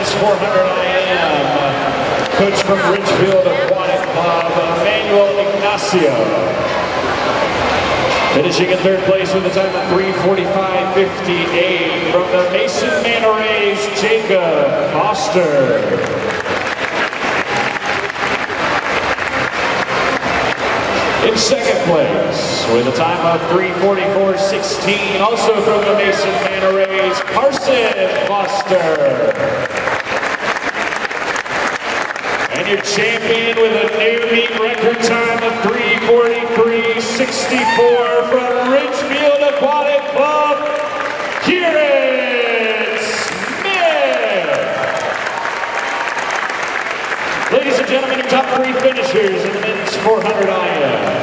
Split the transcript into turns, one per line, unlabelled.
men's 400 IM, coach from Ridgefield Aquatic Club, Emmanuel Ignacio. Finishing in third place with a time of 3:45.58 from the Mason Manta Rays, Jacob Foster. In second place, with a time of 3:44.16, also from the Mason Manta Rays, Carson Foster. And your champion with a new meet record time of 3:43.64 from Ridgefield Aquatic Club, Kieran Smith. Ladies and gentlemen, your top three finishers in the men's 400 IM.